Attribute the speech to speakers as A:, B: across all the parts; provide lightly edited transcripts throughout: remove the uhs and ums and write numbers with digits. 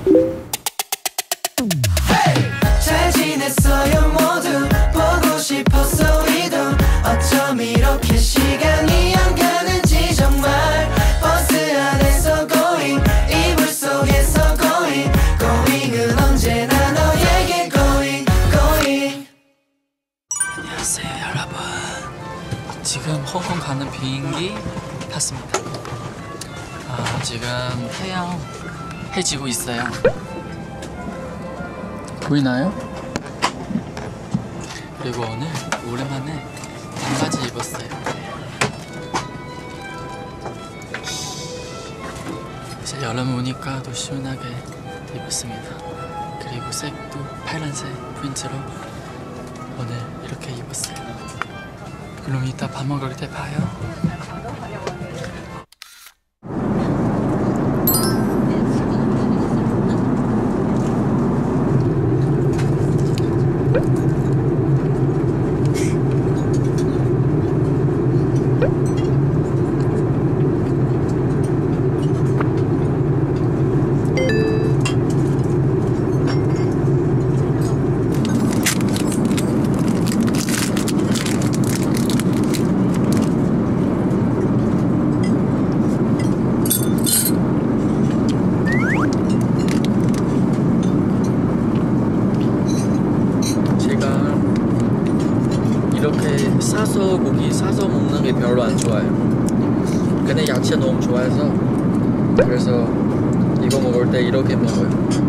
A: 잘 지냈어요 모두 보고 싶었어 우리도 어쩜 이렇게 시간이 안 가는지 정말 버스 안에서 going 이불 속에서 going은 언제나 너에게 going
B: 안녕하세요 여러분. 지금 홍콩 가는 비행기 탔습니다. 지금 태양 해지고 있어요. 보이나요? 그리고 오늘 오랜만에 반바지 입었어요. 이제 여름 오니까 더 시원하게 입었습니다. 그리고 색도 파란색 프린트로 오늘 이렇게 입었어요. 그럼 이따 밥 먹을 때 봐요. 이렇게 싸서 고기 싸서 먹는 게 별로 안 좋아요. 근데 야채 너무 좋아해서 그래서 이거 먹을 때 이렇게 먹어요.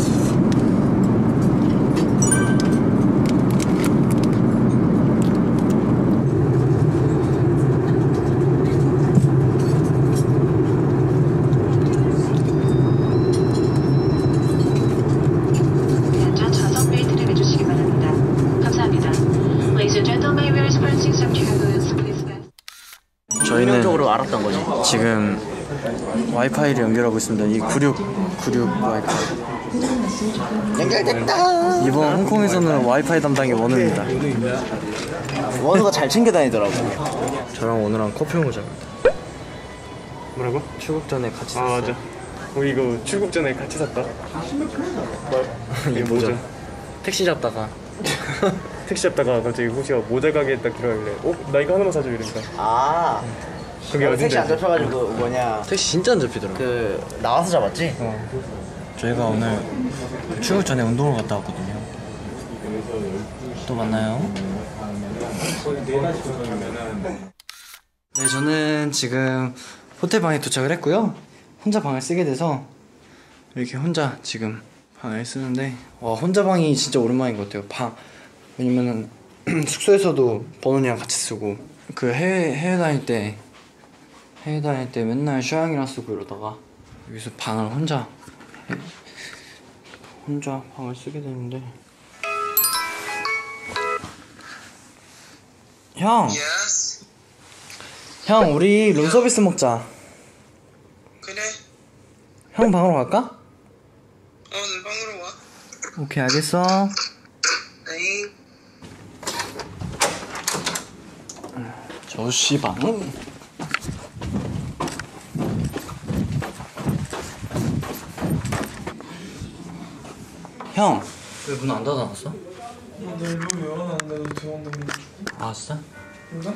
B: 저희는
C: 운명적으로 알았던 거지.
B: 지금 와이파이를 연결하고 있습니다. 이 96 와이파이.
C: 연결됐다.
B: 이번 홍콩에서는 와이파이 담당이 원우입니다.
C: 원우가 잘 챙겨 다니더라고.
B: 저랑 원우랑 커피 먹자.
D: 뭐라고?
B: 출국 전에 같이 샀어요.
D: 맞아. 우리 이거 출국 전에 같이 샀다.
B: 이게 뭐죠? 택시 잡다가
D: 택시 잡다가 갑자기 호시가 모자 가게 딱 들어가길래 나 이거 하나만 사줘 이러니까 그게 어딘데?
C: 택시 안 잡혀가지고 뭐냐
B: 택시 진짜 안 잡히더라고.
C: 나와서 잡았지?
B: 저희가 오늘 출국 전에 운동을 갔다 왔거든요. 또 만나요. 네, 저는 지금 호텔 방에 도착을 했고요. 혼자 방을 쓰게 돼서 이렇게 혼자 지금 방을 쓰는데, 와, 혼자 방이 진짜 오랜만인 것 같아요. 왜냐면은 숙소에서도 번훈이랑 같이 쓰고, 그 해외 다닐 때 맨날 슈양이랑 쓰고 이러다가 여기서 방을 혼자 방을 쓰게 되는데. 형!
E: Yes.
B: 형, 우리 룸서비스 먹자.
E: 그래.
B: 형 방으로 갈까?
E: 내 방으로 와.
B: 오케이, 알겠어.
E: 에잉.
B: 저씨 방은? 형! 왜 문 안 닫아놨어?
D: 나 이거 열어놨는데 들어온다고.
B: 아, 진짜?
D: 그런가?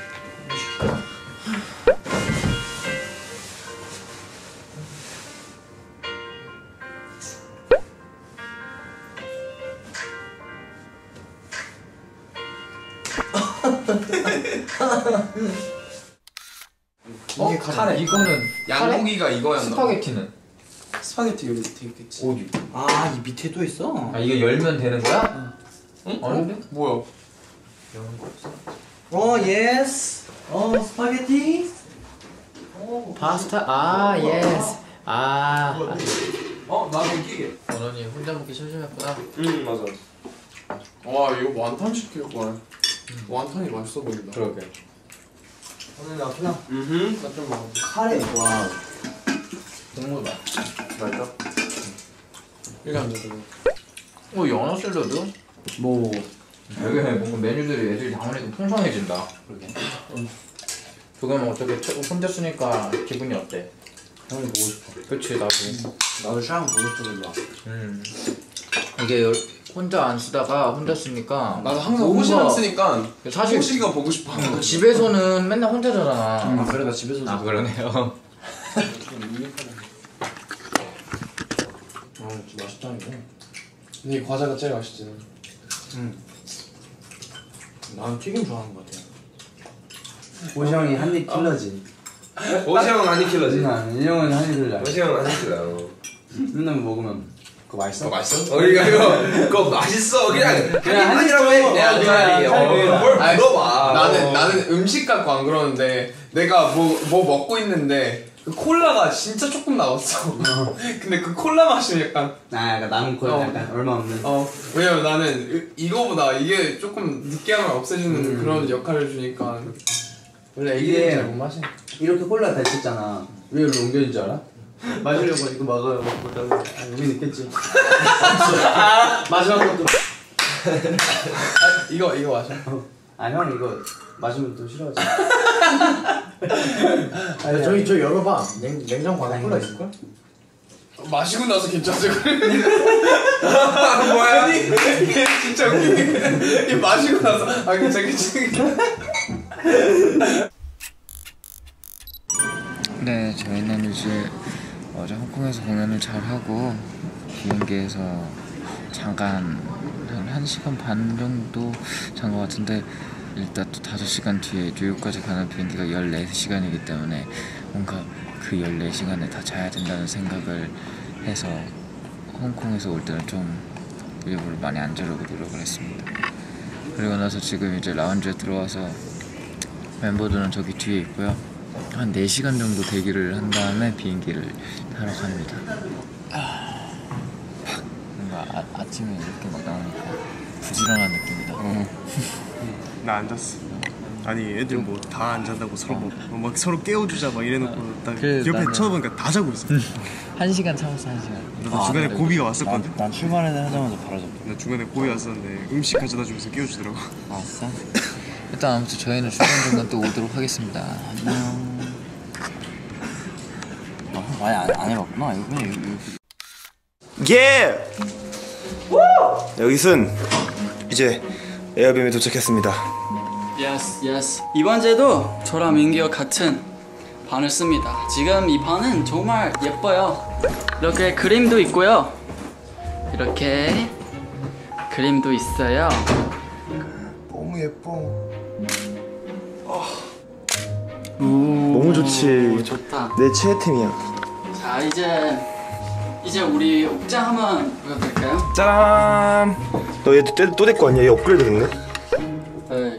F: 카레. 이거는 양고기가 이거였나?
B: 스파게티는?
D: 스파게티 여기 밑에 있겠지.
F: 어디?
B: 아, 이 밑에 또 있어?
F: 아 이거 열면 되는 거야?
D: 응?
F: 아닌데?
D: 뭐야?
F: 여는 거 없어.
B: 예스. 스파게티.
F: 파스타? 아 예스.
D: 나도 이기게.
F: 원원이 혼자 먹기 심심했구나.
D: 맞아. 와 이거 완탄 시킬 거야. 완탄이 맛있어 보인다.
F: 그러게.
C: 오늘 나 그냥
D: 나좀 먹어.
C: 카레. 와
F: 국물 맛.
D: 맛있다. 이게 안 돼.
F: 연어 샐러드?
B: 뭐
F: 되게 뭔가 메뉴들이 애들이 당연히 풍성해진다. 그러게. 그거는 어떻게 혼자 쓰니까 기분이 어때?
B: 형이 보고 싶어.
F: 그치
B: 나도 샤워 보고 싶어서 일로 왔어.
F: 이게 혼자 안 쓰다가 혼자 쓰니까
G: 나도 항상 호시랑 쓰니까
F: 사실
G: 호시가 보고 싶어.
F: 집에서는 맨날 혼자 자잖아.
B: 아 그래 나 집에서도.
F: 아 그러네요.
B: 진짜 맛있다 이거.
G: 이 과자가 제일 맛있지.
B: 나는 튀김 좋아하는 것 같아.
C: 호시 형이 한입 킬러지.
H: 호시 형은 한입 킬러지.
C: 이 형은 한입 킬러.
H: 호시 형은 한입 킬러.
C: 맨날 먹으면 그거 맛있어?
H: 맛있어? 그거 맛있어. 그냥 한입이라고 해.
G: 뭘
H: 물어봐.
G: 나는 음식 갖고 안 그러는데 내가 뭐 먹고 있는데 그 콜라가 진짜 조금 나왔어. 근데 그 콜라 맛이 약간
C: 약간 남은 콜라 약간 얼마 없는.
G: 왜냐면 나는 이거보다 이게 조금 느끼함을 없애주는 그런 역할을 주니까 원래 애기들이 잘 못 마시니까.
C: 이렇게 콜라 다 있었잖아. 왜 여기로 옮겨진 줄 알아? 마시려고 이거 먹어요. 먹다가 여기 있겠지. 마지막 것도.
G: 이거 마셔.
C: 형 이거 마시면 또 싫어하지.
B: 아니 저기 열어봐. 냉장고 안에 콜라 있을걸?
G: 마시고 나서 괜찮지 그래?
H: 뭐야?
G: 이게 진짜 웃기네. 이 마시고 나서 괜찮겠지.
I: 네, 저희는 이제 어제 홍콩에서 공연을 잘 하고 비행기에서 잠깐 한 1시간 반 정도 잔 것 같은데 일단 또 5시간 뒤에 뉴욕까지 가는 비행기가 14시간이기 때문에 뭔가 그 14시간을 다 자야 된다는 생각을 해서 홍콩에서 올 때는 좀 일부러 많이 안 자려고 노력을 했습니다. 그리고 나서 지금 이제 라운지에 들어와서 멤버들은 저기 뒤에 있고요. 한 4시간 정도 대기를 한 다음에 비행기를 타러 갑니다. 뭔가 아침에 이렇게 막 나오니까 부지런한 느낌이다.
D: 나 안 잤어. 아니 애들 뭐 다 안 잔다고 서로 막 서로 깨워주자 막 이래놓고 딱 옆에 쳐다보니까 다 자고 있어.
I: 1시간 참았어, 1시간.
D: 나도 중간에 고비가 왔었거든.
B: 난 출발하자마자 바로 잡고.
D: 나 중간에 고비 왔었는데 음식 가져다 주면서 깨워주더라고.
I: 왔어? 일단 아무튼 저희는 중간중간 또 오도록 하겠습니다. 안녕.
B: 많이 안 해봤구나. 이거 그냥
J: 예! 여기선 이제 에어비에 도착했습니다.
K: Yes. 이번 주에도 저랑 민기와 같은 반을 씁니다. 지금 이 반은 정말 예뻐요. 이렇게 그림도 있고요. 이렇게 그림도 있어요.
J: 너무 예뻐.
D: 너무 좋지.
K: 좋다.
J: 내 최애템이야.
K: 자 이제 우리 옷장 한번 보여드릴까요?
J: 짜란! 너 얘 또 데리고 왔냐? 얘 업그레이드 됐네?
K: 네,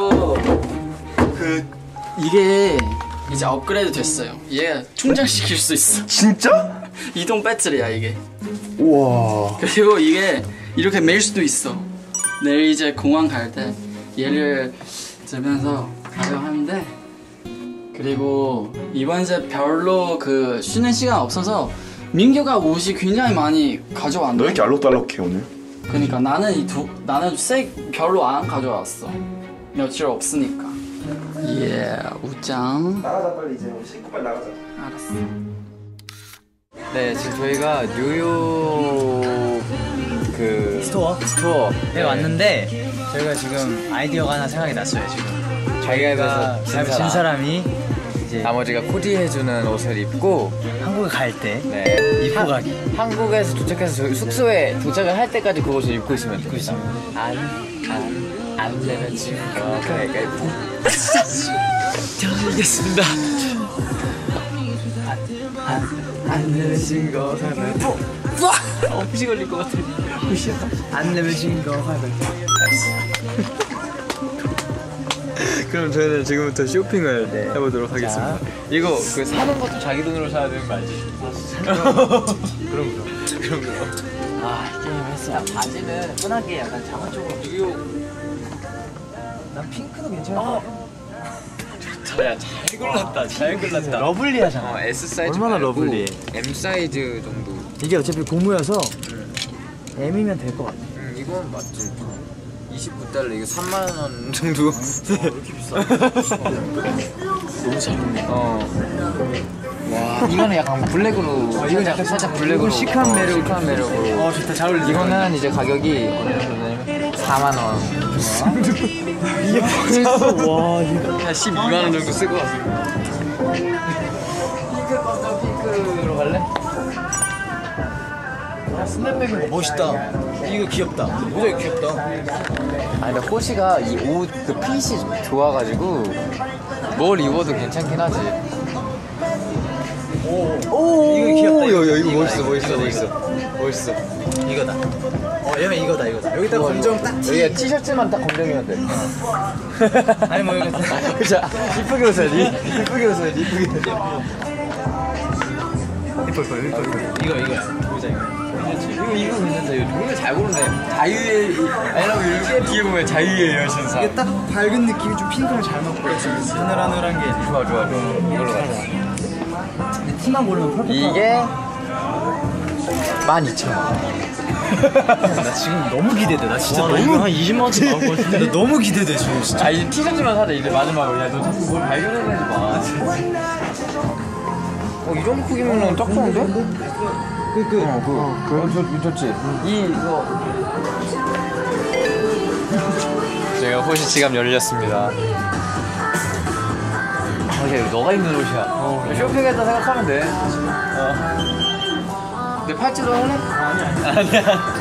K: 이게 이제 업그레이드 됐어요. 얘 충전시킬 수 있어.
J: 진짜?
K: 이동 배터리야 이게.
J: 우와.
K: 그리고 이게 이렇게 매일 수도 있어. 내일 이제 공항 갈 때 얘를 들면서 가려고 하는데, 그리고 이번 이제 별로 그 쉬는 시간 없어서 민규가 옷이 굉장히 많이 가져왔네.
J: 너 왜 이렇게 알록달록해 오늘?
K: 그러니까 나는 색 별로 안 가져왔어. 며칠 없으니까. 예, 옷장.
J: 나가자 빨리 이제 씻고 빨리 나가자.
K: 알았어.
I: 네, 지금 저희가 뉴욕 그 스토어에 왔는데 저희가 지금 아이디어가 하나 생각이 났어요. 지금
F: 자기가
I: 진 사람이 이제
F: 나머지가 코디해주는 옷을 입고
I: 한국에 갈 때
F: 네.
I: 입고 가기.
F: 한국에서 도착해서 저희 숙소에 도착을 할 때까지 그 옷을 입고 있으면 됩니다. 안 되면 지금
K: 저는 이겼습니다.
I: 안 내면 진거 가위바위보.
K: 엄지 걸릴 것 같아.
I: 안 내면 진거 가위바위보. 그럼 저희는 지금부터 쇼핑을 해보도록 하겠습니다.
F: 이거 그 사는 것도 자기 돈으로 사야 되는 거 알지? 그럼.
I: 이 게임 했어요. 바지는 편하게 약간 장화 쪽으로 뉴욕. 난 핑크도 괜찮아.
F: 잘 골랐다.
I: 러블리하잖아.
F: S 사이즈
I: 얼마나
F: 말고
I: 러블리해.
F: M 사이즈 정도.
I: 이게 어차피 고무여서 M이면 될 것 같아.
F: 이건 맞지. 29달러 이거 3만 원 정도.
I: 이렇게 비싸? 너무 잘 어울린다.
F: 와 이거는 약간 블랙으로
B: 이건 약간
F: 살짝 블랙으로
B: 시크한 매력으로.
F: 시크한 매력으로.
B: 좋다, 잘 어울리네.
F: 이거는 이제 가격이 4만 원.
B: 이게 벌써 와 이거
F: 그냥 12만 원 정도 쓰고 왔어요. 핑크 검정 핑크로 갈래?
B: 야, 스냅백이 멋있다. 이거 귀엽다. 모자 귀엽다.
F: 아니 근데 호시가 이 옷 그 핏이 좋아가지고 뭘 입어도 괜찮긴 하지.
B: 오 이거 귀엽다.
F: 이거 멋있어.
B: 이거다. 얘는 이거다. 여기다 검정 딱 티.
F: 여기가 티셔츠만 딱 검정이면 돼.
B: 아니 뭐 이거
F: 그죠? 이쁘게 웃어야지. 이쁘게.
B: 이거 보자 이거.
F: 이거 괜찮다. 이거 잘 고르네. 자유의 아니라고 이렇게 뒤에 보면 자유의 여신상.
B: 이게 딱 밝은 느낌이 좀 핑크랑 잘 맞고 하늘하늘한 게
F: 좋아. 이걸로 가자.
B: 근데 티만 고르면 퍼펙트.
F: 이게 12,000원.
B: 나 지금 너무 기대돼. 나 진짜 너무 한 20만 원치 나올 것 같은데 나 너무 기대돼 지금 진짜.
F: 이 티셔츠만 사자 이제 마지막으로. 야 너 자꾸 뭘 발견해내지 마. 이 정도 크기면은 딱 좋은데? 좋지. 이거 제가 호시 지갑 열렸습니다. 너가 입는 옷이야. 쇼핑했다 생각하면 돼. 내 팔찌도 할래? 아니야.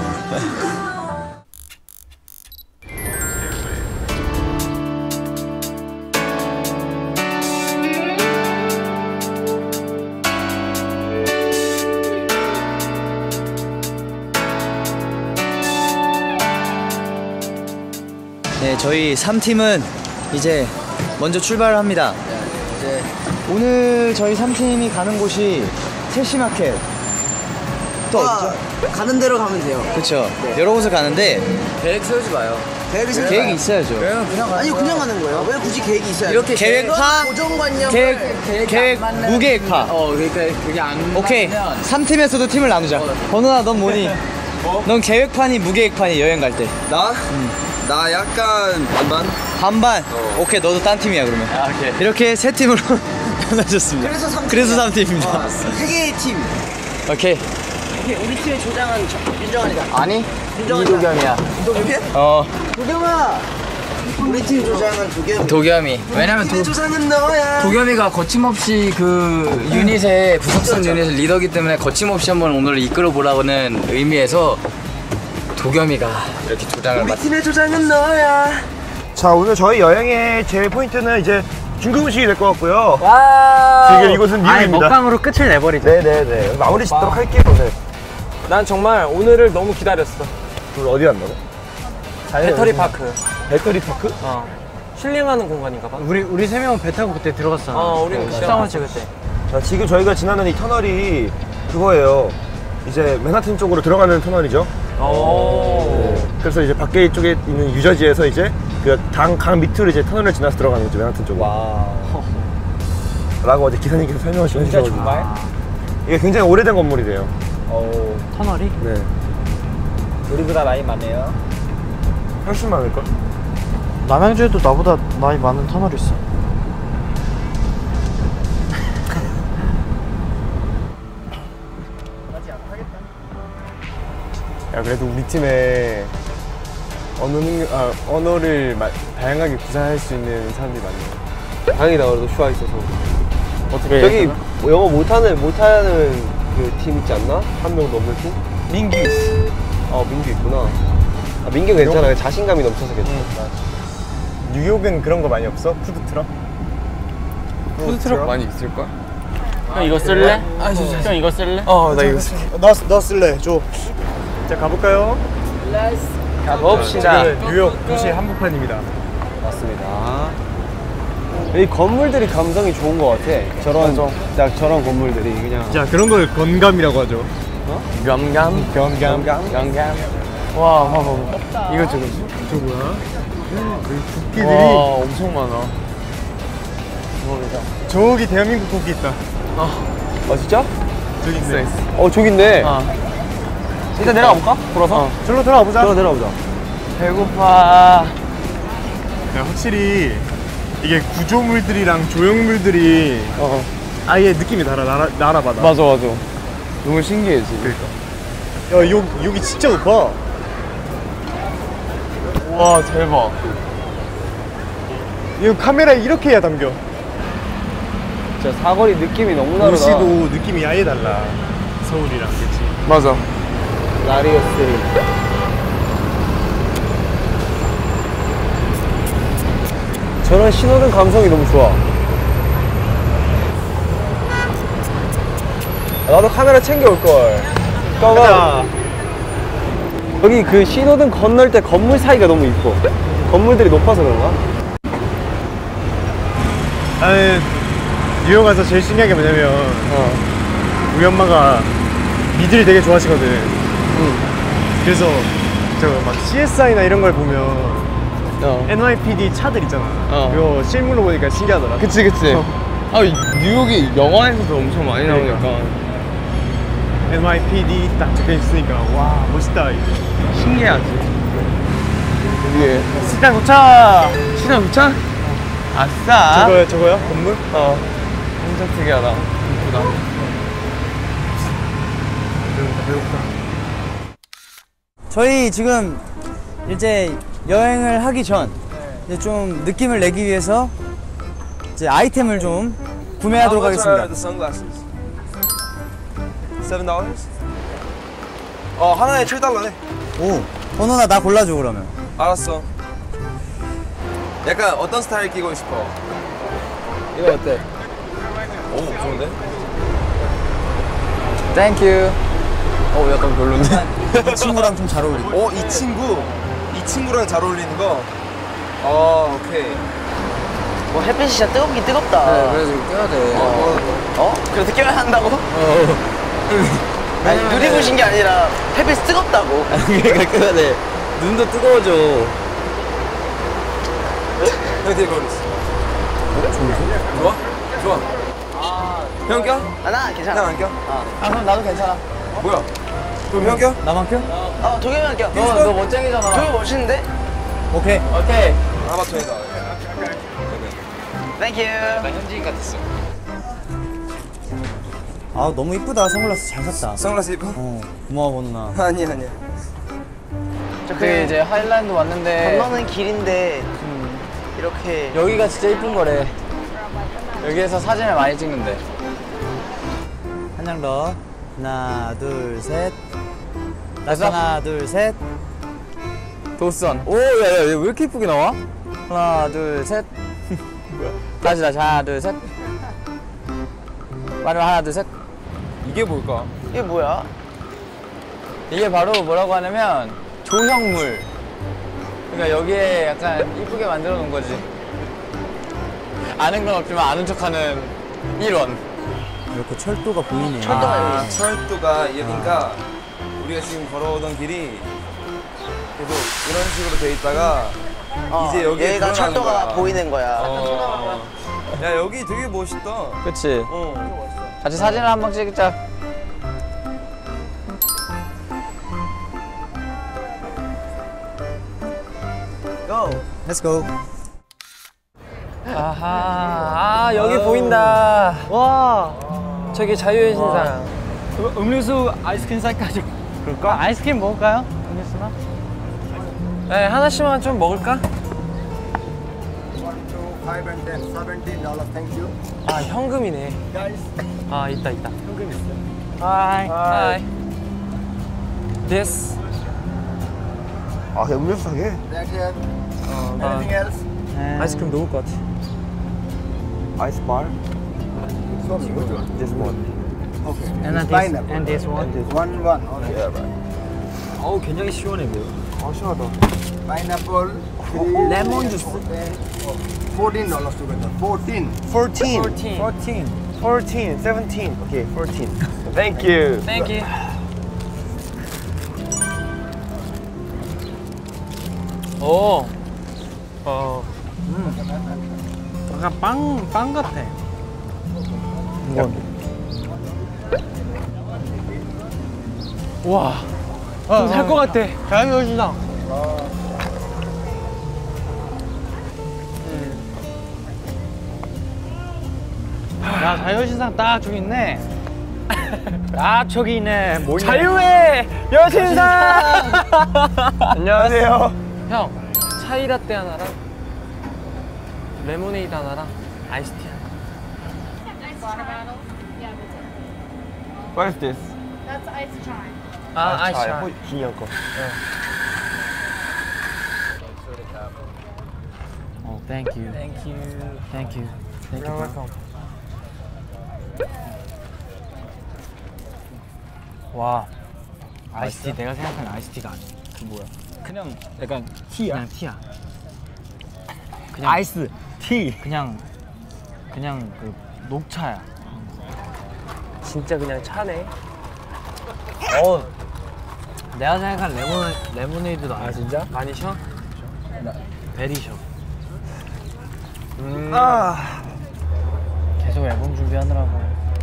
B: 네, 저희 3팀은 이제 먼저 출발합니다.
F: 이제
B: 오늘 저희 3팀이 가는 곳이 세시마켓. 또 어디죠?
L: 가는 대로 가면 돼요.
B: 그쵸. 여러 곳을 가는데
F: 계획 세우지 마요.
B: 계획이 있어야죠.
L: 아니요, 그냥 가는 거예요. 왜 굳이 계획이 있어야
F: 이렇게
B: 계획파,
L: 고정관념을
B: 계획, 무계획파.
F: 그러니까 그게 안
B: 오케이.
F: 맞으면
B: 3팀에서도 팀을 나누자. 번호나 넌 뭐니? 넌 계획판이 무계획판이 여행 갈 때.
H: 나? 나 약간 반반?
B: 오케이, 너도 딴 팀이야 그러면.
F: 오케이.
B: 이렇게 세 팀으로 나눠졌습니다.
L: 그래서
B: 3팀입니다.
L: 세 개의 팀.
B: 오케이.
L: 우리 팀의 조장은 윤정환이다.
F: 아니 이도겸이야.
L: 도겸아. 우리 팀 조장은
F: 도겸이. 왜냐면
L: 조장은 너야.
F: 도겸이가 거침없이 그 유닛의 부석순 유닛의 리더기 때문에 거침없이 한번 오늘 이끌어 보라고는 의미에서 도겸이가 이렇게 조장을
L: 우리 팀의 조장은 너야.
J: 자, 오늘 저희 여행의 제일 포인트는 이제 중국 음식이 될 것 같고요. 지금 이곳은 미국입니다.
B: 먹방으로 끝을 내버리자.
J: 네네네. 마무리 짓도록 할게요, 오늘.
M: 난 정말 오늘을 너무 기다렸어.
J: 우리 어디 간다고?
M: 배터리 파크.
J: 배터리 파크?
M: 힐링하는 공간인가 봐.
B: 우리 세 명은 배 타고 그때 들어갔잖아.
M: 우리는
B: 식당을 그때.
J: 자, 지금 저희가 지나는 이 터널이 그거예요. 이제 맨하튼 쪽으로 들어가는 터널이죠. 그래서 이제 밖에 쪽에 있는 유저지에서 이제 그 강 밑으로 이제 터널을 지나서 들어가는 거죠, 맨하튼 쪽으로. 라고 어제 기사님께서 설명을 해주셔가지고.
M: 정말?
J: 이게 굉장히 오래된 건물이래요.
B: 터널이?
J: 네.
M: 우리보다 나이 많네요.
J: 훨씬 많을걸?
B: 남양주에도 나보다 나이 많은 터널이 있어.
M: 야, 그래도 우리 팀에 언어를 다양하게 구사할 수 있는 사람들이 많네요.
C: 다행이다. 그래도 슈아 있어서.
M: 어떻게?
C: 저기 영어 못하는 그 팀 있지 않나? 한 명 넘는 팀?
M: 민규 있어.
C: 민규 있구나. 민규 괜찮아. 자신감이 넘쳐서 괜찮아.
M: 뉴욕은 그런 거 많이 없어? 푸드트럭? 푸드트럭 많이 있을걸?
K: 형 이거 쓸래? 형 이거 쓸래?
M: 나 이거 쓸게. 너 쓸래. 줘. 자, 가볼까요?
C: 가봅시다.
M: 뉴욕 도시 한복판입니다.
C: 맞습니다. 이 건물들이 감성이 좋은 것 같아. 저런 건물들이 그냥.
M: 자, 그런 걸 건감이라고 하죠.
F: 겸감.
M: 와, 봐봐. 이거 저거 뭐야? 국기들이
F: 엄청 많아.
M: 저기 대한민국 국기 있다.
C: 진짜?
M: 저기 있네.
C: 저기 있네.
M: 일단 내려가 볼까? 돌아서? 저로 들어가 보자.
C: 내려가보자.
F: 배고파.
M: 확실히 이게 구조물들이랑 조형물들이 아예 느낌이 달라. 나라마다.
G: 맞아. 너무 신기해 지금.
M: 그러니까. 야 여기 진짜 높아.
G: 와 대박.
M: 이거 카메라에 이렇게 해야 담겨.
G: 진짜 사거리 느낌이 너무 다르다.
M: 도시도 느낌이 아예 달라. 서울이랑 그치.
G: 맞아.
J: 라리오스리. 저런 신호등 감성이 너무 좋아. 나도 카메라 챙겨올 걸.
M: 가자.
J: 여기 그 신호등 건널 때 건물 사이가 너무 이뻐. 건물들이 높아서 그런가?
M: 나는 뉴욕 가서 제일 신기한 게 뭐냐면 우리 엄마가 미드를 되게 좋아하시거든. 그래서 저 막 CSI나 이런 걸 보면 NYPD 차들 있잖아. 그거 실물로 보니까 신기하더라.
G: 그치. 아 뉴욕이 영화에서도 엄청 많이 나오니까.
M: NYPD 딱 적혀 있으니까 와 멋있다. 이게.
G: 신기하지. 위에
M: 시장 도착.
G: 아싸.
M: 저거요? 건물?
G: 엄청 특이하다. 이쁘다.
M: 배고프다.
B: 저희 지금 이제 여행을 하기 전 이제 좀 느낌을 내기 위해서 이제 아이템을 좀 구매하도록 하겠습니다.
L: $7? 하나에 $7네.
B: 오, 번호나 나 골라줘 그러면.
L: 알았어. 약간 어떤 스타일 끼고 싶어?
G: 이거 어때?
L: 오, 좋은데?
F: 땡큐.
G: 약간 별론데?
B: 이 친구랑 좀 잘 어울리고.
L: 이 친구랑 잘 어울리는 거? 오케이.
N: 뭐 햇빛이 진짜 뜨겁긴 뜨겁다.
F: 네, 그래서 이거 껴야 돼.
N: 그래서 껴야 한다고? 아니 눈이 부신 게 아니라 햇빛이 뜨겁다고.
F: 그러니까 껴야 돼. 눈도 뜨거워져.
L: 형 되게 어울렸어. 좋아. 형 껴?
N: 나 괜찮아.
L: 형 안 껴?
N: 그럼 나도 괜찮아.
L: 뭐야? 그럼 형 껴?
B: 나만 껴?
N: 도겸이 형 껴.
F: 너 멋쟁이잖아.
N: 도겸이 멋있는데?
B: 오케이.
L: 아마추어이다.
N: 땡큐.
F: 나 현지인 같았어.
B: 아 너무 이쁘다. 선글라스 잘 샀다.
L: 선글라스 입어?
B: 고마워 번호나.
L: 아니야.
F: 그때 이제 하일랜드 왔는데
N: 건너는 길인데 이렇게
F: 여기가 진짜 이쁜 거래. 여기에서 사진을 많이 찍는데.
B: 한 장 더. 하나 둘 셋. 다시 하나 둘 셋.
F: 도선. 오, 야, 왜 이렇게 이쁘게 나와? 하나, 둘, 셋. 다시 하나, 둘, 셋. 마지막 하나, 둘, 셋.
L: 이게 뭘까?
N: 이게 뭐야?
F: 이게 바로 뭐라고 하냐면 조형물. 그러니까 여기에 약간 이쁘게 만들어 놓은 거지. 아는 건 없지만 아는 척하는 일원.
B: 이렇게 철도가 보이네.
L: 철도가 여기니까 우리가 지금 걸어오던 길이 계속 이런 식으로 돼 있다가 이제 여기에
N: 여기가 철도가
L: 거야.
N: 보이는 거야.
L: 야 여기 되게 멋있다.
F: 그치? 같이 사진을 한번 찍자.
N: Go.
B: Let's go.
F: 아하, 여기 보인다. 와, 저기 자유의 신상.
M: 음료수 아이스크림 살까지. 그럴까?
F: 아이스크림 먹을까요? 음료수나? 네, 하나씩만 좀 먹을까? 아, 현금이네. 아, 있다. 현금 있어. Hi. This.
J: 음료수 사게?
F: 아이스크림 먹을 것 같아.
J: 아이스 bar? This one.
B: And this one.
J: Yeah, right.
B: 어우 굉장히 시원해 보여.
J: 시원하다.
E: Pineapple,
B: 레몬 주스.
E: $14 together. 14.
J: 17. Okay, 14. Thank you.
F: Thank you. 오.
B: 약간 빵 같아.
F: 와.
B: 살 것 같아. 자유의 신상. 야, 자유신상 딱 저기 있네. 아, 저기 있네. 뭐냐?
O: 자유의 여신상.
J: 안녕하세요.
O: 형, 차이라떼 하나랑 레모네이드 하나랑 아이스티 하나.
J: What is this?
P: That's ice chai.
O: 아, 아이스 차이.
J: 준이 형 거.
B: Oh, thank you.
O: Thank you.
B: Thank you. Thank you.
O: You're welcome.
B: 와, 아이스티 내가 생각하는 아이스티가 아니야. 그 뭐야? 그냥 약간 티야. 그냥 티야. 그냥 아이스 티. 그냥 그 녹차야.
O: 진짜 그냥 차네.
B: 내가 생각한 레모네이드도 아니야.
O: 아 진짜? 많이 셔?
B: 베리 셔.
J: 아.
B: 계속 앨범 준비하느라고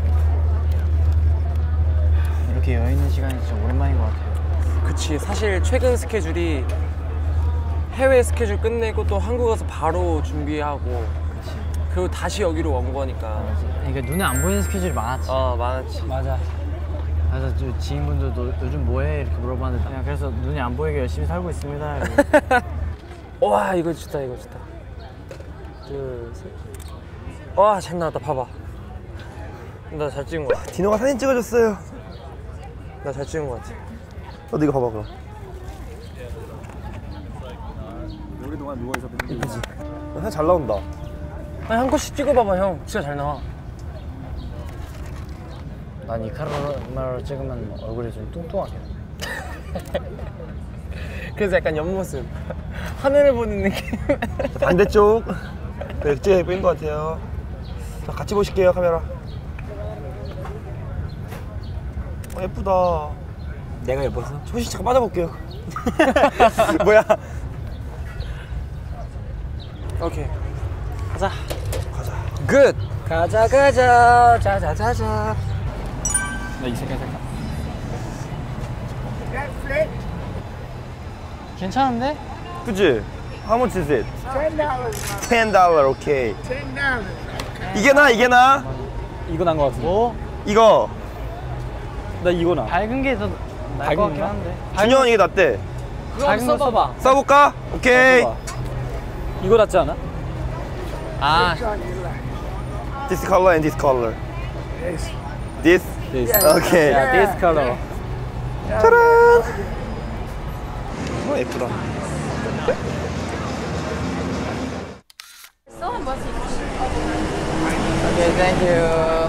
B: 이렇게 여유 있는 시간이 진짜 오랜만인 것 같아요.
O: 그치. 사실 최근 스케줄이 해외 스케줄 끝내고 또 한국 가서 바로 준비하고.
B: 그치.
O: 그리고 다시 여기로 온 거니까.
B: 그러니까 눈에 안 보이는 스케줄이 많았지.
O: 많았지.
B: 맞아. 그래서 저 지인분들도 요즘 뭐해 이렇게 물어봤는데 그냥 그래서 눈이 안 보이게 열심히 살고 있습니다.
O: 와 이거 좋다 이거 좋다. 둘 셋. 와 잘 나왔다 봐봐. 나 잘 찍은 거 같아.
J: 디노가 사진 찍어줬어요.
O: 나 잘 찍은 거 같아.
J: 너도 이거 봐봐 그럼.
E: 오랫동안 누워있어.
J: 이쁘지? 사진 잘 나온다.
O: 아니 한 컷씩 찍어봐봐 형. 진짜 잘 나와.
B: 난 이 카메라로 찍으면 얼굴이 좀 뚱뚱하게.
O: 그래서 약간 옆모습. 하늘을 보는 느낌.
J: 반대쪽. 네, 진짜 예쁜 것 같아요. 자, 같이 보실게요 카메라. 예쁘다.
B: 내가 예뻐서?
J: 초시 잠깐 빠져볼게요. 뭐야?
O: 오케이.
B: 가자.
O: 굿. 가자. 자자자자.
B: 나 이 색깔. 괜찮은데?
J: 그치? How much is it?
P: $10.
J: $10, 오케이.
P: $10.
J: 이게 나?
B: 이거 난 거 같은데. 뭐?
J: 이거.
B: 나 이거 나. 밝은 게 더 나을 것 같긴 한데.
J: 준현 이게 낫대.
O: 그거 한번 써봐봐.
J: 써볼까? 오케이.
B: 이거 낫지 않아?
O: 아.
J: This color and this color. This? 오케이.
B: 야, this color.
J: 짜란. 예쁘다.
F: 오케이, 땡큐.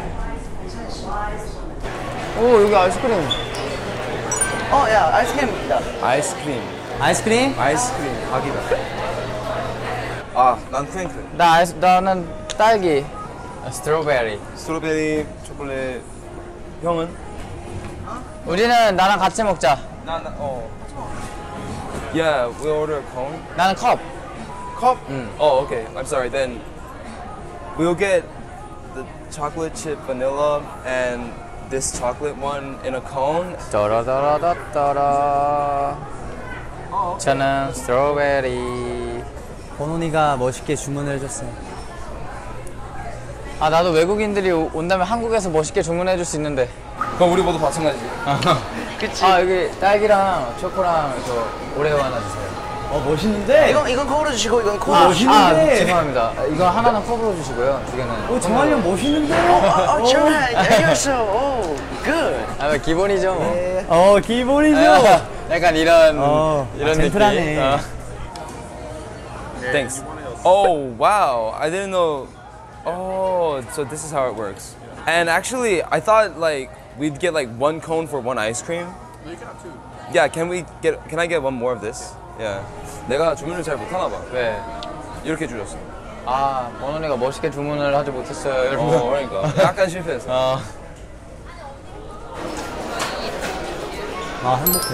F: 오, 여기 아이스크림.
N: 야, 아이스크림입니다.
L: 아이스크림.
F: 아이스크림?
L: 아이스크림. 각이다. 아, 난 프랭클.
F: 나는 딸기. 스트로베리.
L: 스트로베리, 초콜릿. 형은?
F: 우리는 나랑 같이 먹자.
L: Yeah, we order a cone.
F: 나는 컵.
L: Cup? Oh, okay. I'm sorry. Then we'll get the chocolate chip vanilla and this chocolate one in a cone.
F: 따라따라따따라. 저는 스트로베리.
B: 번훈이가 멋있게 주문을 해줬어요.
F: 아, 나도 외국인들이 온다면 한국에서 멋있게 주문해줄 수 있는데.
L: 그럼 우리 모두 마찬가지지.
F: 그치. 아, 여기 딸기랑 초코랑 저 오레오 하나 주세요.
B: 멋있는데?
N: 이건 컵으로 주시고 이건 컵으로.
F: 멋있는데? 죄송합니다. 이거 하나는 컵으로 주시고요. 두 개는.
B: 정한이 형 멋있는데?
N: 정말 알겠어. 오, good.
F: 아, 기본이죠 뭐.
B: 기본이죠.
F: 약간 이런
B: 젠틀하네.
F: 느낌.
L: Thanks. Oh, wow. I didn't know. Oh, so this is how it works. And actually, I thought like we'd get like one cone for one ice cream.
E: You got two.
L: Yeah, can I get one more of this? Yeah. 내가 주문을 잘 못하나 봐.
F: 왜?
L: 이렇게 주셨어.
F: 아, 원훈이가 멋있게 주문을 하지 못했어요, 여러분.
L: 그러니까. 약간 실패했어.
B: 아, 행복해.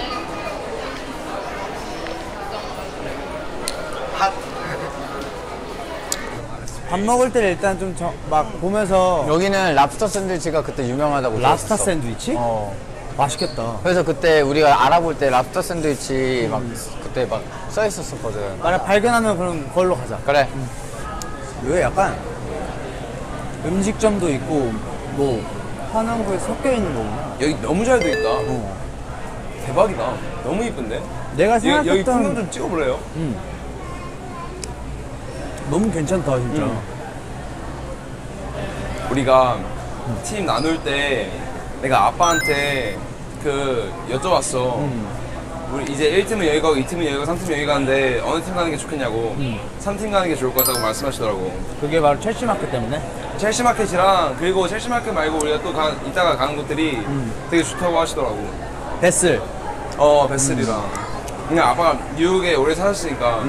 B: 밥 먹을 때 일단 좀 막 보면서
F: 여기는 랍스터 샌드위치가 그때 유명하다고
B: 랍스터
F: 들었어.
B: 샌드위치? 맛있겠다.
F: 그래서 그때 우리가 알아볼 때 랍스터 샌드위치 막 그때 막 써 있었었거든.
B: 만약 발견하면 그럼 그걸로 가자.
F: 그래.
B: 이거 약간 음식점도 있고 뭐 한옥에 섞여 있는 거구나.
L: 여기 너무 잘 돼 있다. 대박이다. 너무 이쁜데?
B: 내가 생각했던
L: 여기 풍경 좀 찍어볼래요?
B: 너무 괜찮다 진짜.
L: 우리가 팀 나눌 때 내가 아빠한테 그 여쭤봤어. 우리 이제 1팀은 여기 가고 2팀은 여기 가고 3팀은 여기 가는데 어느 팀 가는 게 좋겠냐고. 3팀 가는 게 좋을 것 같다고 말씀하시더라고.
B: 그게 바로 첼시마켓 때문에?
L: 첼시마켓이랑 그리고 첼시마켓 말고 우리가 또 이따가 가는 곳들이 되게 좋다고 하시더라고.
B: 베슬.
L: 베슬이랑. 그냥 아빠가 뉴욕에 오래 사셨으니까.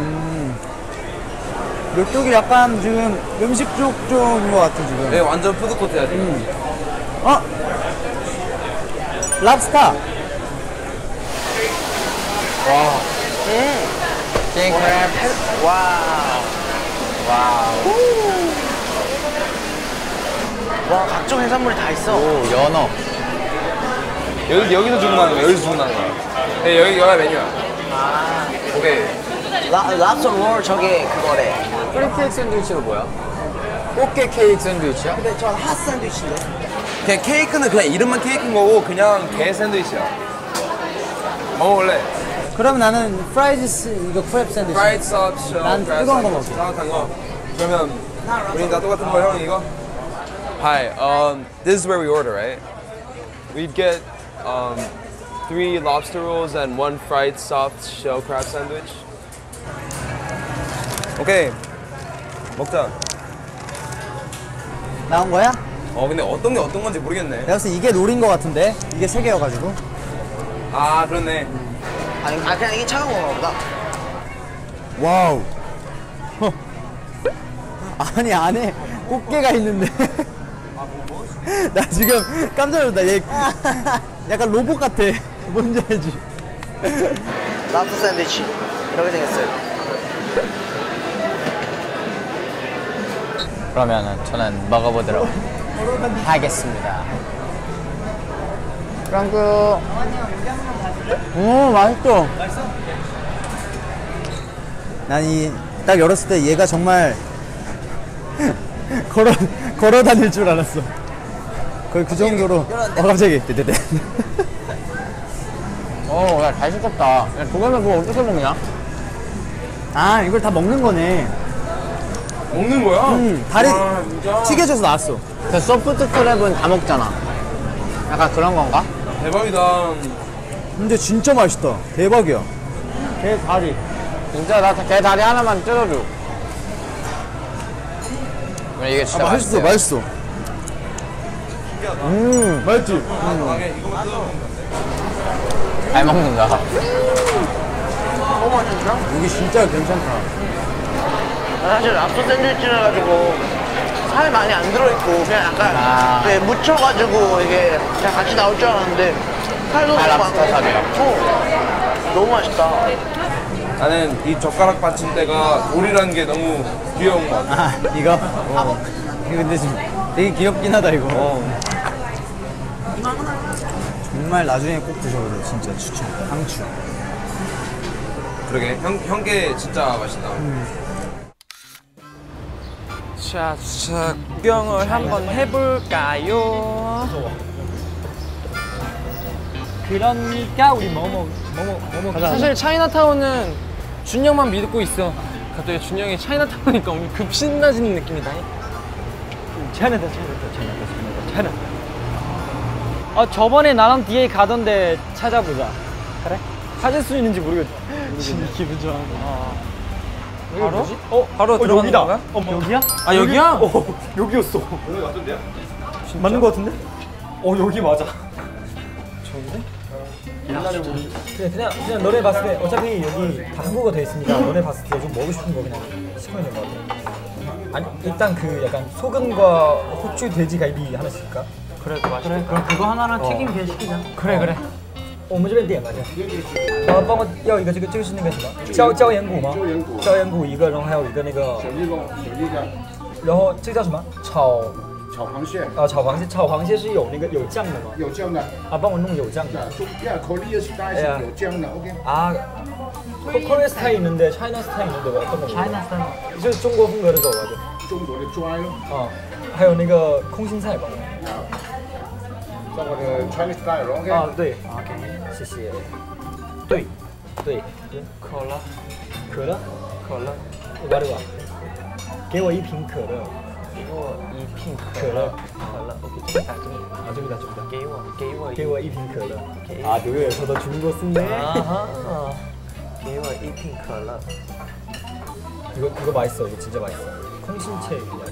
B: 이쪽이 약간 지금 음식 쪽인 것 같아 지금.
L: 네, 완전 푸드코트야 지금.
B: 랍스타.
N: 와. 킹크랩. 와우. 와우. 와, 각종 해산물이 다 있어.
B: 오, 연어.
L: 여기서 주문하는 거야. 여기서 주문하는 거야. 네, 여기가 메뉴야. 오케이.
N: 랍스터 롤 저게 그거래.
F: 프리케이크 샌드위치가 뭐야? 꽃게 케이크 샌드위치야?
N: 근데 전 핫 샌드위치인데.
L: 그냥 케이크는 그냥 이름만 케이크인 거고 그냥 게 샌드위치야. 먹어볼래?
B: 그럼 나는 프라이드 이거 크랩 샌드위치.
L: 프라이드 소스.
B: 난 뜨거운 거 먹을게.
L: 따뜻한 거. 그러면 우린 다 똑같은 거 형 이거? Hi, this is where we order, right? We'd get 3 lobster rolls and 1 fried soft shell crab sandwich. 오케이, 먹자.
B: 나온 거야?
L: 근데 어떤 게 어떤 건지 모르겠네.
B: 내가 봤을 때 이게 롤인 거 같은데? 이게 3개여가지고.
L: 아, 그렇네.
N: 아니, 그냥 이게 차가운 건가 보다.
B: 와우. 아니 안에 꽃게가 있는데. 나 지금 깜짝 놀랐다. 얘 약간 로봇 같아. 뭔지 알지?
N: 랍스터 샌드위치 이렇게 생겼어요.
F: 그러면은 저는 먹어보도록 하겠습니다. 랑구.
B: 맛있어. 난 딱 열었을 때 얘가 정말 걸어 다닐 줄 알았어. 거의 그 정도로. 갑자기. 네네네.
F: 야, 잘 시켰다. 야, 도겸이 그거 어떻게 먹냐?
B: 아, 이걸 다 먹는 거네.
L: 먹는 거야?
B: 다리
L: 진짜?
B: 튀겨져서 나왔어.
F: 그 소프트 크랩은 다 먹잖아. 약간 그런 건가?
L: 대박이다.
B: 근데 진짜 맛있다. 대박이야. 게 다리.
F: 진짜 나 게 다리 하나만 뜯어줘. 이게 진짜
B: 맛있어, 맛있어. 맛있지?
F: 잘 먹는다.
N: 너무 맛있다.
B: 여기 진짜 괜찮다.
N: 사실 랍스터 샌드위치라 가지고 살이 많이 안 들어있고 그냥 약간 네, 묻혀가지고 이게 그냥 같이 나올 줄 알았는데 살도 너무 많고. 너무 맛있다.
L: 나는 이 젓가락 받침대가 돌이라는 게 너무 귀여운 것 같아.
B: 이거? 이거 근데 지금 되게 귀엽긴 하다 이거. 정말 나중에 꼭 드셔보세요. 진짜 추천. 강추.
L: 그러게 형게 진짜 맛있다.
O: 자, 구경을 한번 해볼까요? 그러니까 우리 뭐 사실 차이나타운은 준영만 믿고 있어. 갑자기 준영이 차이나타운이니까 오늘 급 신나지는 느낌이다. 차이나타. 저번에 나랑 뒤에 가던데 찾아보자. 그래? 찾을 수 있는지 모르겠다. 진짜 기분 좋아. 바로? 뭐지? 바로 들어가는 건가? 여기야? 아, 여기야? 여기였어.
J: 오늘 같은데요?
O: 맞는 거 같은데? 여기 맞아. 저기네? 그냥 너네 봤을 때 어차피 여기 다 한국어 돼 있으니까 너네 봤을 때 좀 먹고 싶은 거 그냥 시키면 될 것 같아. 아니 일단 그 약간 소금과 후추 돼지갈비 하나 시킬까? 그래 그 맛있겠다. 그래 그럼 그거 하나랑 튀김 게 시키자. 그래. 我们这边点吧，帮我要一个这个是那个什么椒盐骨吗？椒盐骨一个，然后还有一个那个小鸡蛋，然后这叫什么？炒螃蟹。炒螃蟹，炒螃蟹是有那个有酱的吗？有酱的。帮我弄有酱的。Korea style有酱的 ，OK。Korea 스타일 있는데 China 스타일 있는데 어떤 거? China 스타일. 저中国风格的走吧就。中国的 dry 咯。 还有那个空心菜吧。
E: 这我的 Chinese style OK
O: 啊，对 ，OK， 谢谢。对，对，
G: 可乐，
O: 可乐，
G: 可乐，
O: 我的吧，给我一瓶可乐。
G: 给我一瓶
O: 可乐，
G: 可乐 OK， 这里打这里。
O: 啊，这边打，
G: 给我一瓶可乐。
O: 아, 뉴욕에서도 중국어 쓴네.
G: 아하. 给我一瓶可乐.
O: 이거 맛있어. 이거 진짜 맛있어. 콩신채 양이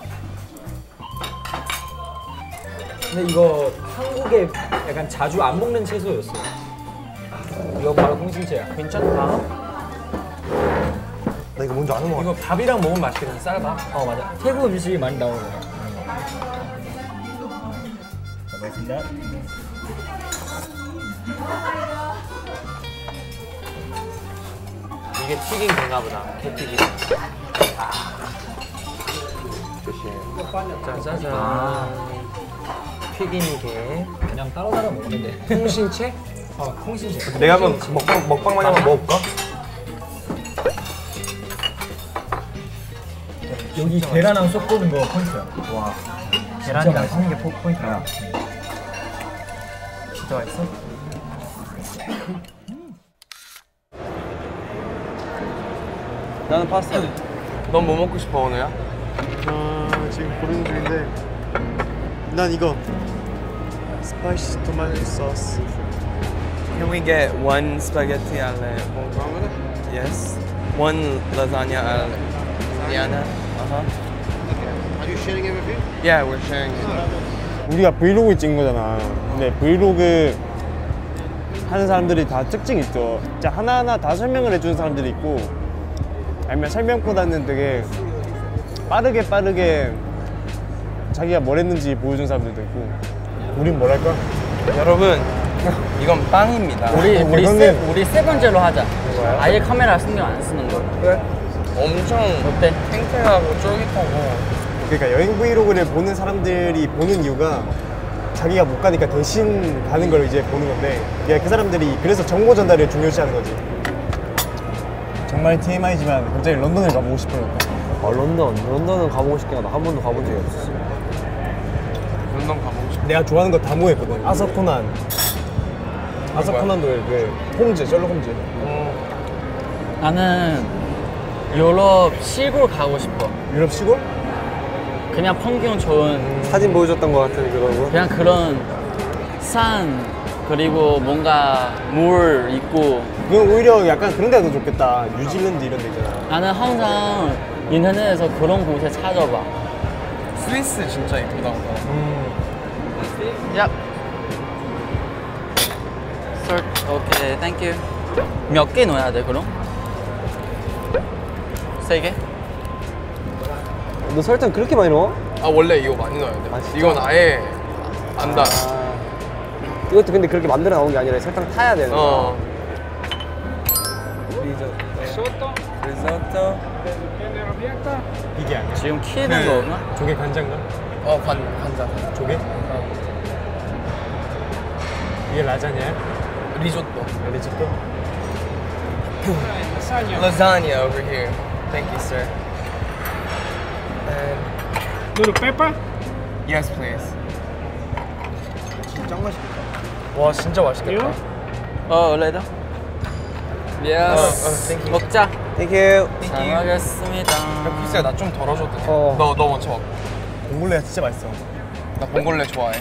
O: 근데 이거 한국에 약간 자주 안 먹는 채소였어. 이거 바로 콩신채야.
G: 괜찮다.
J: 나 이거 뭔지 아는 거 같아.
G: 이거 밥이랑 먹으면 맛있겠다. 쌀밥.
O: 맞아. 태국 음식이 많이 나오는 거야. 잘 먹겠습니다.
G: 이게 튀긴 게인가 보다. 게튀김. 짜자잔. 튀긴 게.
O: 그냥 따로따로 먹으면 돼.
G: 콩신채?
O: 콩신채.
J: 내가 한번 먹방만 한번 먹어볼까?
O: 여기 계란랑 쏙 꽂은 거 포인트야. 와. 계란이랑 섞는 게 포인트야. 진짜 맛있어?
L: 나는 파스타. 넌 뭐 먹고 싶어 오늘야?
M: 지금 고르는 중인데 난 이거 스파이시 토마토 소스.
L: Can we get one spaghetti alle bonbon? Yes. One lasagna alle Diana.
E: Are you sharing it with me?
L: Yeah, we're sharing it.
M: 우리가 브이로그 찍은 거잖아. 근데 브이로그 하는 사람들이 다 특징이 있어. 진짜 하나하나 다 설명을 해주는 사람들이 있고, 아니면 설명보다는 되게 빠르게 자기가 뭘 했는지 보여준 사람들도 있고. 우린 뭘 할까?
L: 여러분, 이건 빵입니다.
K: 우리 세 번째로 하자. 아예 카메라 신경 안 쓰는 거.
L: 그래? 엄청
K: 어때?
L: 탱탱하고 쫄깃하고.
M: 그러니까 여행 브이로그를 보는 사람들이 보는 이유가 자기가 못 가니까 대신 가는 걸 이제 보는 건데, 그 사람들이 그래서 정보 전달을 중요시하는 거지. 정말 TMI지만 갑자기 런던을 가보고 싶어요.
J: 런던은 가보고 싶긴 하다. 한 번도 가본 적이 없었어.
L: 런던 가보고 싶어.
M: 내가 좋아하는 거 다 모였거든. 아서코난. 아서코난도 홈즈, 셜록 홈즈.
K: 나는 유럽 시골 가고 싶어.
M: 유럽 시골?
K: 그냥 풍경 좋은
J: 사진 보여줬던 거 같은 그런 거?
K: 그냥 그런 산 그리고 뭔가 물 있고.
M: 그건 오히려 약간 그런 데가 더 좋겠다. 뉴질랜드 이런 데 있잖아.
K: 나는 항상 인터넷에서 그런 곳에 찾아봐.
L: 스위스 진짜 이쁘다.
K: 야. 오케이, 땡큐. 몇 개 넣어야 돼 그럼? 3개?
J: 너 설탕 그렇게 많이 넣어?
G: 아 원래 이거 많이 넣어야 돼. 이건 아예 안 달.
J: 이것도 근데 그렇게 만들어 나온 게 아니라 설탕 타야 되는 거야.
L: 리조또.
M: 이게 아니야.
K: 지금 키는 거구나?
M: 조개 간장가?
G: 간장.
M: 조개? 이게 라자냐야?
G: 리조또.
M: 리조또?
L: Lasagna over here. Thank you, sir. And
E: little pepper?
L: yes, please.
M: 진짜 맛있겠다.
G: 와 진짜 맛있겠다.
K: 레더? 예스. 먹자.
J: 땡큐.
K: 잘 먹겠습니다.
L: 글쎄 나 좀 덜어줘도 돼? 너 먼저 먹.
M: 봉골레가 진짜 맛있어.
L: 나 봉골레 좋아해.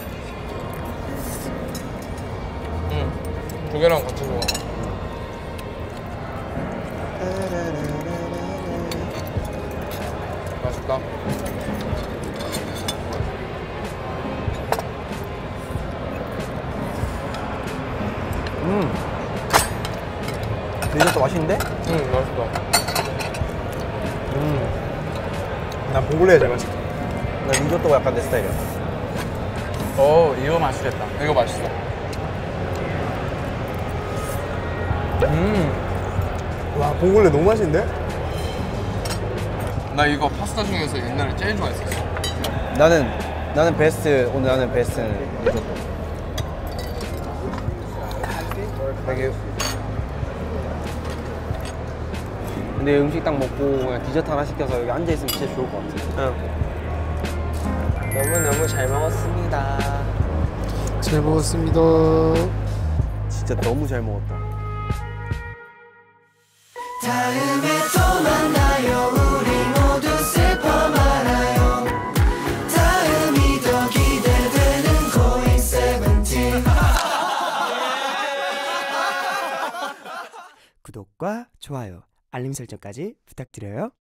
L: 두 개랑 같이 먹어. 맛있다.
J: 리조또 맛있는데?
L: 맛있다.
M: 난 봉골레가 제일 맛있어.
J: 나 리조또가 약간 내 스타일이야.
K: 이거 맛있겠다.
L: 이거 맛있어.
M: 와, 봉골레 너무 맛있는데?
L: 나 이거 파스타 중에서 옛날에 제일 좋아했었어.
J: 나는 베스트. 오늘 나는 베스트는 리조또. 땡큐. 근데 음식 딱 먹고 그냥 디저트 하나 시켜서 여기 앉아있으면 진짜 좋을 것 같아.
Q: 너무너무 잘 먹었습니다.
M: 잘 먹었습니다.
J: 진짜 너무 잘 먹었다.
A: 다음에 또 만나요. 우리 모두 슬퍼 말아요. 다음이 더 기대되는 고잉 세븐틴.
R: 구독과 좋아요, 알림 설정까지 부탁드려요.